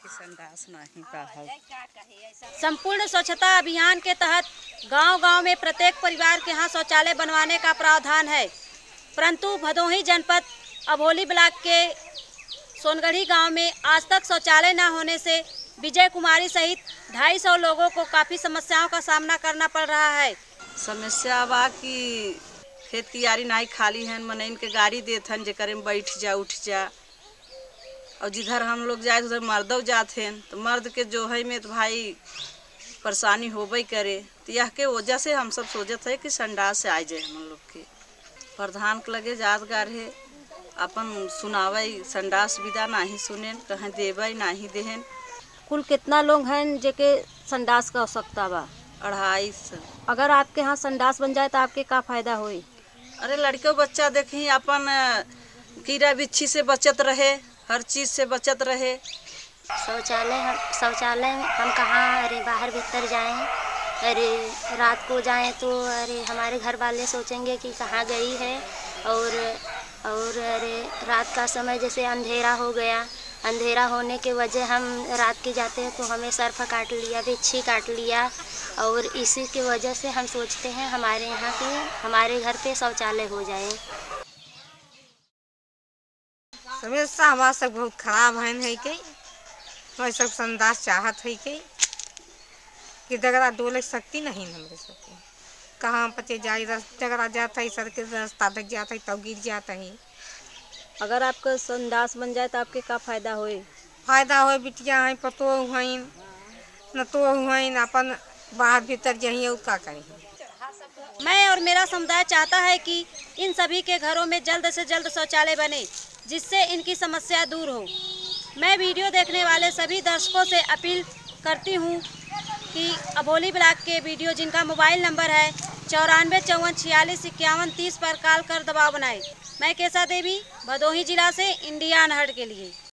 कि संडास नहीं पाहल। संपूर्ण स्वच्छता अभियान के तहत गांव-गांव में प्रत्येक परिवार के यहाँ शौचालय बनवाने का प्रावधान है, परंतु भदोही जनपद अभोली ब्लॉक के सोनगढ़ी गांव में आज तक शौचालय न होने से विजय कुमारी सहित 250 लोगों को काफ़ी समस्याओं का सामना करना पड़ रहा है। समस्या बा कि खेत कियारी नहीं खाली हैं, मनइन के गाड़ी देत हन जेकर में बैठ जा उठ जा, और जिधर हम लोग जाए उधर मर्दों जाते हैं तो मर्द के जो है में तो भाई परेशानी होबे करे। तो यह के वजह से हम सब सोचते हैं कि संडास से आ जाए हम लोग के प्रधान के लगे यादगार है अपन सुनावे संडास विदा नहीं सुने कहीं देवे नहीं देहन। कुल कितना लोग हैं जेके संडास का आवश्यकता बा? 250। अगर आपके यहाँ संडास बन जाए तो आपके का फायदा होई? अरे लड़के बच्चा देखी अपन कीड़ा बिच्छी से बचत रहे, हर चीज़ से बचत रहे। शौचालय हम कहाँ अरे बाहर भीतर जाएं, अरे रात को जाएं तो अरे हमारे घर वाले सोचेंगे कि कहाँ गई है। और अरे रात का समय जैसे अंधेरा हो गया, अंधेरा होने के वजह हम रात के जाते हैं तो हमें सर्फ काट लिया, बिच्छी काट लिया, और इसी की वजह से हम सोचते हैं हमारे यहाँ के हमारे घर पे शौचालय हो जाए। समस्या हमारा सब बहुत खराब है कि मैं सब संडास चाहत है कि जगरा डोले सकती नहीं हमारे सबके कहाँ पचे जाए जगरा जाता है सर के रास्ता तक जाता है तब गिर जाता है। अगर आपका संडास बन जाए तो आपके का फायदा होए? फायदा हो बिटिया है पतो हुई न तो हुई अपन बाहर भीतर जाइए का करें। मैं और मेरा समुदाय चाहता है कि इन सभी के घरों में जल्द से जल्द शौचालय बने जिससे इनकी समस्या दूर हो। मैं वीडियो देखने वाले सभी दर्शकों से अपील करती हूँ कि अभोली ब्लॉक के वीडियो जिनका मोबाइल नंबर है 94 54 46 51 30 पर कॉल कर दबाव बनाए। मैं केशा देवी, भदोही जिला से इंडिया अनहर्ड के लिए।